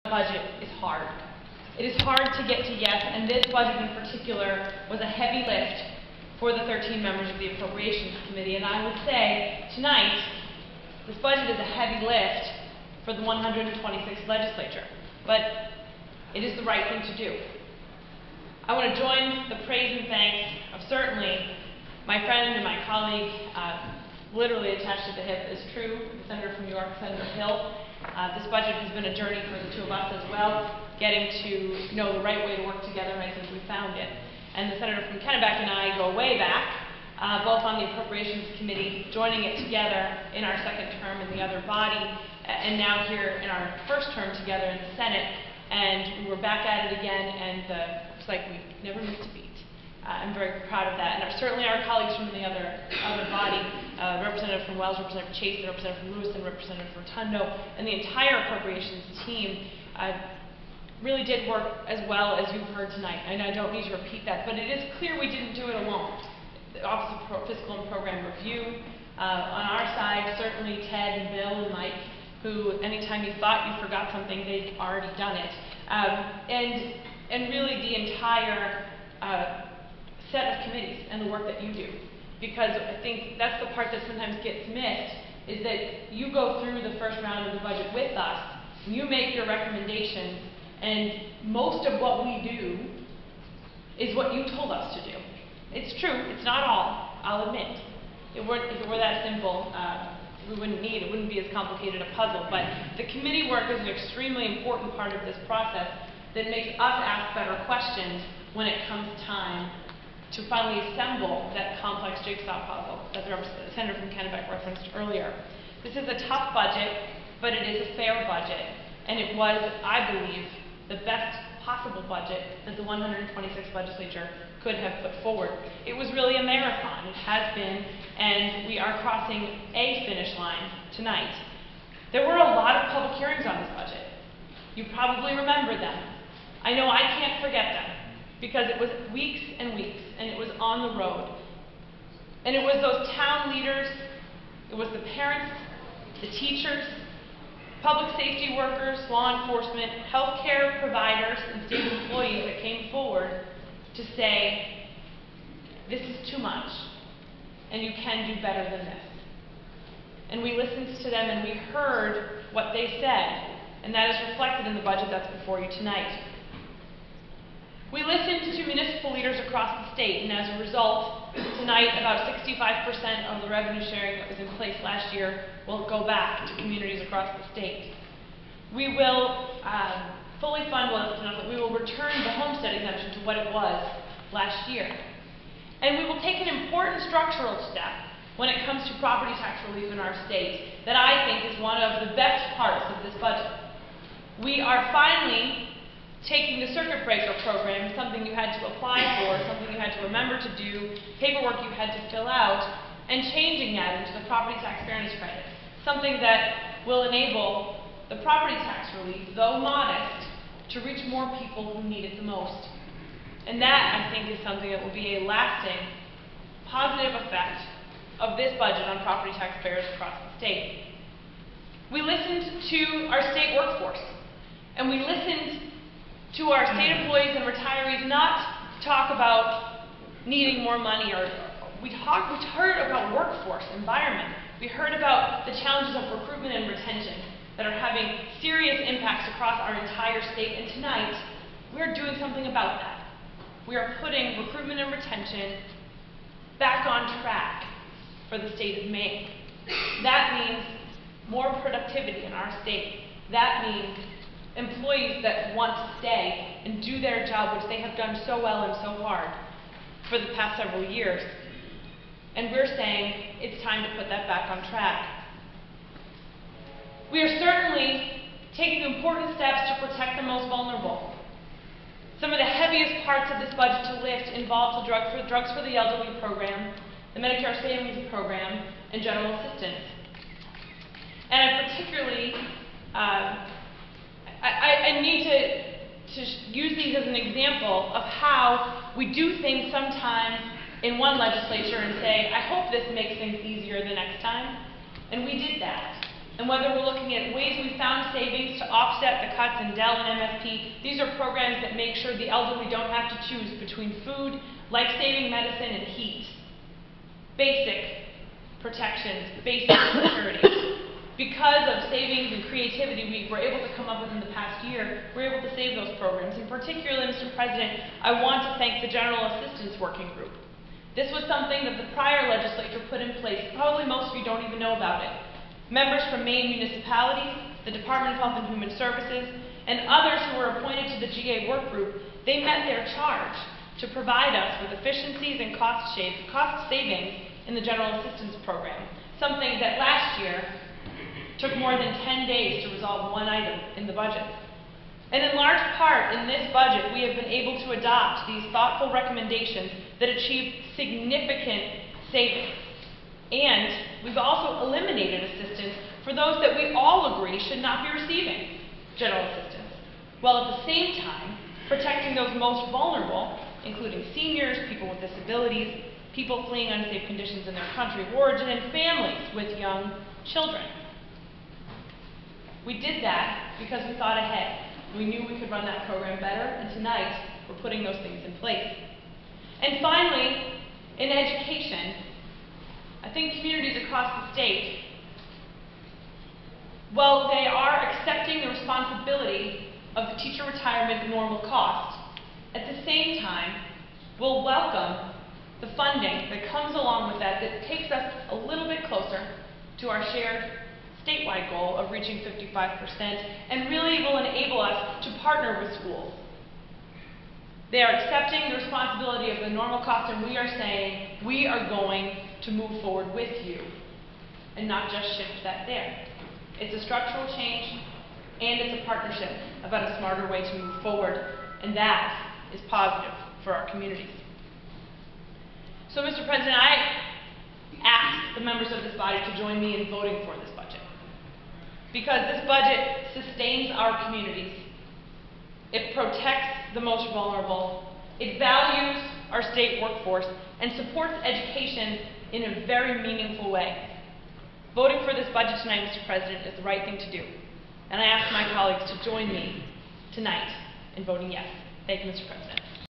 budget is hard. It is hard to get to yes, and this budget in particular was a heavy lift for the 13 members of the Appropriations Committee. And I would say tonight, this budget is a heavy lift for the 126th legislature, but it is the right thing to do. I want to join the praise and thanks of certainly my friend and my colleague, literally attached to the hip, is true, the Senator from New York, Senator Hill. This budget has been a journey for the two of us as well, getting to know the right way to work together, and I think we found it. And the Senator from Kennebec and I go way back, both on the Appropriations Committee, joining it together in our second term in the other body, and now here in our first term together in the Senate. And we were back at it again, and it's like we never missed a beat. I'm very proud of that, and certainly our colleagues from the other body, Representative from Wells, Representative Chase, Representative from Lewiston, Representative Rotundo, and the entire appropriations team really did work as well as you've heard tonight. And I don't need to repeat that, but it is clear we didn't do it alone. The Office of Fiscal and Program Review, on our side, certainly Ted and Bill and Mike, who anytime you thought you forgot something, they'd already done it. And really the entire set of committees and the work that you do. Because I think that's the part that sometimes gets missed, is that you go through the first round of the budget with us, and you make your recommendations, and most of what we do is what you told us to do. It's true, it's not all, I'll admit. If it were that simple, it wouldn't be as complicated a puzzle, but the committee work is an extremely important part of this process that makes us ask better questions when it comes time to finally assemble that complex jigsaw puzzle that the Senator from Kennebec referenced earlier. This is a tough budget, but it is a fair budget, and it was, I believe, the best possible budget that the 126th legislature could have put forward. It was really a marathon. It has been, and we are crossing a finish line tonight. There were a lot of public hearings on this budget. You probably remember them. I know I can't forget them, because it was weeks and weeks, and it was on the road. And it was those town leaders, it was the parents, the teachers, public safety workers, law enforcement, healthcare providers, and state employees that came forward to say, this is too much, and you can do better than this. And we listened to them, and we heard what they said, and that is reflected in the budget that's before you tonight. We listened to municipal leaders across the state, and as a result, tonight about 65% of the revenue sharing that was in place last year will go back to communities across the state. We will fully fund, we will return the homestead exemption to what it was last year. And we will take an important structural step when it comes to property tax relief in our state that I think is one of the best parts of this budget. We are finally taking the circuit breaker program, something you had to apply for, something you had to remember to do, paperwork you had to fill out, and changing that into the property tax fairness credit, something that will enable the property tax relief, though modest, to reach more people who need it the most. And that, I think, is something that will be a lasting, positive effect of this budget on property taxpayers across the state. We listened to our state workforce, and we listened to our state employees and retirees not talk about needing more money, or we heard about workforce environment. We heard about the challenges of recruitment and retention that are having serious impacts across our entire state, and tonight we're doing something about that. We are putting recruitment and retention back on track for the state of Maine. That means more productivity in our state. That means employees that want to stay and do their job, which they have done so well and so hard for the past several years. And we're saying it's time to put that back on track. We are certainly taking important steps to protect the most vulnerable. Some of the heaviest parts of this budget to lift involve the Drugs for the Elderly program, the Medicare Savings Program, and general assistance. And I particularly I need to use these as an example of how we do things sometimes in one legislature and say, I hope this makes things easier the next time. And we did that. And whether we're looking at ways we found savings to offset the cuts in Dell and MFP, these are programs that make sure the elderly don't have to choose between food, life-saving medicine, and heat. Basic protections, basic security. Because of savings and creativity we were able to come up with in the past year, we're able to save those programs. And particularly, Mr. President, I want to thank the General Assistance Working Group. This was something that the prior legislature put in place. Probably most of you don't even know about it. Members from Maine municipalities, the Department of Health and Human Services, and others who were appointed to the GA work group, they met their charge to provide us with efficiencies and cost savings in the General Assistance Program, something that last year took more than 10 days to resolve one item in the budget. And in large part, in this budget, we have been able to adopt these thoughtful recommendations that achieve significant savings. And we've also eliminated assistance for those that we all agree should not be receiving general assistance, while at the same time protecting those most vulnerable, including seniors, people with disabilities, people fleeing unsafe conditions in their country of origin, and families with young children. We did that because we thought ahead. We knew we could run that program better, and tonight we're putting those things in place. And finally, in education, I think communities across the state, while they are accepting the responsibility of the teacher retirement normal cost, at the same time will welcome the funding that comes along with that takes us a little bit closer to our shared statewide goal of reaching 55% and really will enable us to partner with schools. They are accepting the responsibility of the normal cost, and we are saying we are going to move forward with you and not just shift that there. It's a structural change and it's a partnership about a smarter way to move forward, and that is positive for our communities. So, Mr. President, I ask the members of this body to join me in voting for this budget, because this budget sustains our communities. It protects the most vulnerable. It values our state workforce and supports education in a very meaningful way. Voting for this budget tonight, Mr. President, is the right thing to do. And I ask my colleagues to join me tonight in voting yes. Thank you, Mr. President.